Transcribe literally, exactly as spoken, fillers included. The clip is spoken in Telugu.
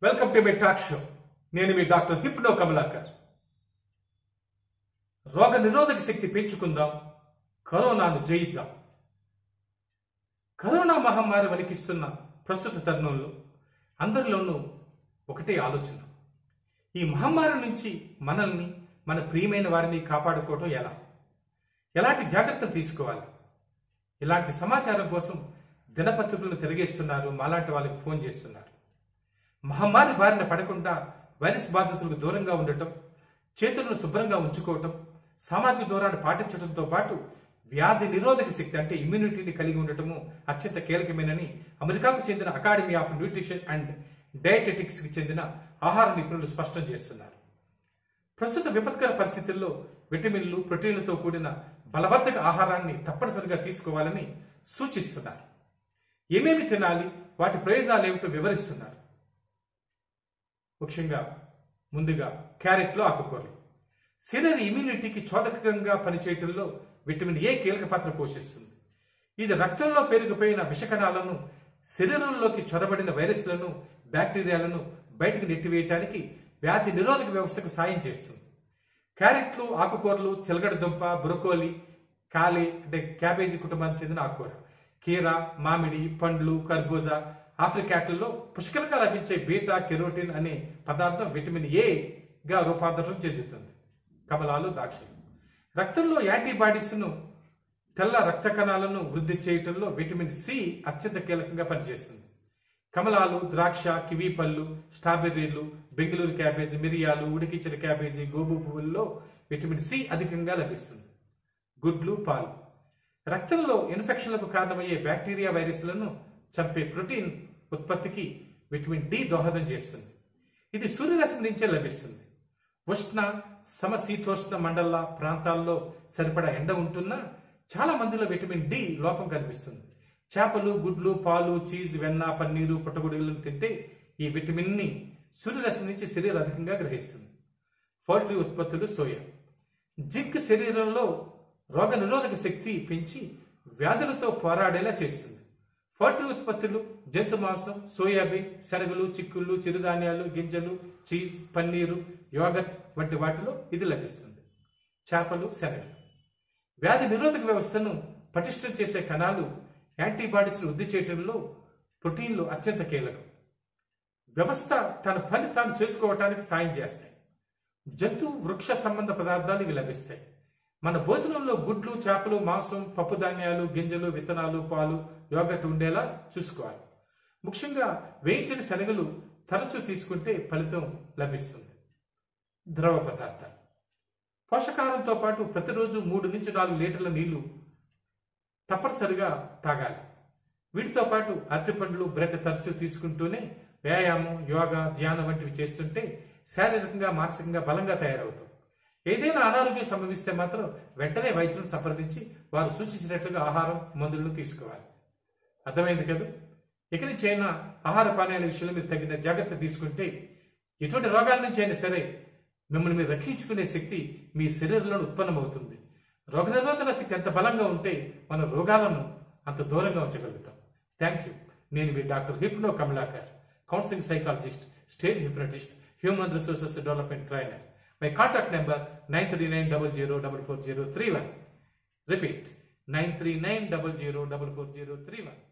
Welcome to my talk show. నేను మీ డాక్టర్ హిప్నో కమలాకర్. రోగ నిరోధక శక్తి పెంచుకుందాం, కరోనాను జయిద్దాం. కరోనా మహమ్మారి వణికిస్తున్న ప్రస్తుత తరుణంలో అందరిలోనూ ఒకటే ఆలోచన: ఈ మహమ్మారి నుంచి మనల్ని, మన ప్రియమైన వారిని కాపాడుకోవటం ఎలా, ఎలాంటి జాగ్రత్తలు తీసుకోవాలి? ఇలాంటి సమాచారం కోసం దినపత్రికలను తిరిగేస్తున్నారు, మాలాంటి వాళ్ళకి ఫోన్ చేస్తున్నారు. మహమ్మారి బారిన పడకుండా వైరస్ బాధితులకు దూరంగా ఉండటం, చేతులను శుభ్రంగా ఉంచుకోవటం, సామాజిక దూరాన్ని పాటించడంతో పాటు వ్యాధి నిరోధక శక్తి అంటే ఇమ్యూనిటీని కలిగి ఉండటము అత్యంత కీలకమేనని అమెరికాకు చెందిన academy of nutrition and dietetics కి చెందిన ఆహార నిపుణులు స్పష్టం చేస్తున్నారు. ప్రస్తుత విపత్కర పరిస్థితుల్లో విటమిన్లు, ప్రోటీన్లతో కూడిన బలవర్ధక ఆహారాన్ని తప్పనిసరిగా తీసుకోవాలని సూచిస్తున్నారు. ఏమేమి తినాలి, వాటి ప్రయోజనాలు ఏమిటో వివరిస్తున్నారు. ముఖ్యంగా ముందుగా క్యారెట్లో ఆకుకూరలు. శరీర ఇమ్యూనిటీకి చోదకంగా పనిచేయటంలో విటమిన్ ఏ కీలక పాత్ర పోషిస్తుంది. ఇది రక్తంలో పెరిగిపోయిన విషకణాలను, శరీరంలోకి చొరబడిన వైరస్లను, బ్యాక్టీరియాలను బయటకు నెట్టివేయటానికి వ్యాధి నిరోధక వ్యవస్థకు సాయం చేస్తుంది. క్యారెట్లు, ఆకుకూరలు, చిలగడ దుంప, బ్రొకోలి, కాలే అంటే క్యాబేజీ కుటుంబానికి చెందిన ఆకుకూర, కీర, మామిడి, పండ్లు, కర్బూజా, ఆఫ్రికాట్లలో పుష్కలంగా లభించే బీటా కెరోటిన్ అనే పదార్థం విటమిన్ ఏగా రూపాంతరం చెందుతుంది. కమలాలు, ద్రాక్షలు. రక్తంలో యాంటీబాడీస్ను, తెల్ల రక్త కణాలను వృద్ధి చేయటంలో విటమిన్ సి అత్యంత కీలకంగా పనిచేస్తుంది. కమలాలు, ద్రాక్ష, కివీ పళ్ళు, స్ట్రాబెర్రీలు, బెంగళూరు క్యాబేజీ, మిరియాలు, ఉడికించిన క్యాబేజీ, గోబు పువ్వుల్లో విటమిన్ సి అధికంగా లభిస్తుంది. గుడ్లు, పాలు. రక్తంలో ఇన్ఫెక్షన్లకు కారణమయ్యే బ్యాక్టీరియా, వైరస్లను చంపే ప్రోటీన్ ఉత్పత్తికి విటమిన్ డి దోహదం చేస్తుంది. ఇది సూర్యరశ్మి నుంచే లభిస్తుంది. ఉష్ణ సమశీతోష్ణ మండల ప్రాంతాల్లో సరిపడా ఎండ ఉంటున్నా చాలా మందిలో విటమిన్ డి లోపం కనిపిస్తుంది. చేపలు, గుడ్లు, పాలు, చీజ్, వెన్న, పన్నీరు, పుట్టగొడుగులను తింటే ఈ విటమిన్ ని సూర్యరశ్మి నుంచి శరీరం అధికంగా గ్రహిస్తుంది. పౌల్ట్రీ ఉత్పత్తులు. సోయా. జింక్ శరీరంలో రోగ నిరోధక శక్తి పెంచి వ్యాధులతో పోరాడేలా చేస్తుంది. పౌల్ట్రీ ఉత్పత్తులు, జంతు మాంసం, సోయాబీన్, శనగలు, చిక్కుళ్ళు, చిరుధాన్యాలు, గింజలు, చీజ్, పన్నీరు, యోగర్ట్ వంటి వాటిలో ఇది లభిస్తుంది. చేపలు, శనగలు. వ్యాధి నిరోధక వ్యవస్థను పటిష్టం చేసే కణాలు, యాంటీబాడీస్ వృద్ధి చేయడంలో ప్రోటీన్లు అత్యంత కీలకం. వ్యవస్థ తన పని తాను చేసుకోవటానికి సాయం చేస్తాయి. జంతు, వృక్ష సంబంధ పదార్థాలు ఇవి లభిస్తాయి. మన భోజనంలో గుడ్లు, చేపలు, మాంసం, పప్పు ధాన్యాలు, గింజలు, విత్తనాలు, పాలు, యోగర్ట్ ఉండేలా చూసుకోవాలి. ముఖ్యంగా వేయించిన శనగలు తరచూ తీసుకుంటే ఫలితం లభిస్తుంది. ద్రవ పదార్థాలు. పోషకాహారంతో పాటు ప్రతిరోజు మూడు నుంచి నాలుగు లీటర్ల నీళ్లు తప్పనిసరిగా తాగాలి. వీటితో పాటు అరటిపండ్లు, బ్రెడ్ తరచూ తీసుకుంటూనే వ్యాయామం, యోగా, ధ్యానం వంటివి చేస్తుంటే శారీరకంగా, మానసికంగా బలంగా తయారవుతాం. ఏదైనా అనారోగ్యం సంభవిస్తే మాత్రం వెంటనే వైద్యులను సంప్రదించి వారు సూచించినట్లుగా ఆహారం, మందులను తీసుకోవాలి. అర్థమైంది కదా? ఇక నుంచి అయినా ఆహార పానీయాల విషయంలో మీరు తగిన జాగ్రత్త తీసుకుంటే ఎటువంటి రోగాల నుంచి అయినా సరే మిమ్మల్ని మీరు రక్షించుకునే శక్తి మీ శరీరంలో ఉత్పన్నమవుతుంది. రోగనిరోధక శక్తి ఎంత బలంగా ఉంటే మన రోగాలను అంత దూరంగా ఉంచగలుగుతాం. Thank you. నేను మీ doctor hypno Kamalakar, counselling psychologist, stage hypnotist, human resources development trainer. My contact number nine three nine zero zero four four zero three one. Repeat, nine three nine zero zero four four zero three one.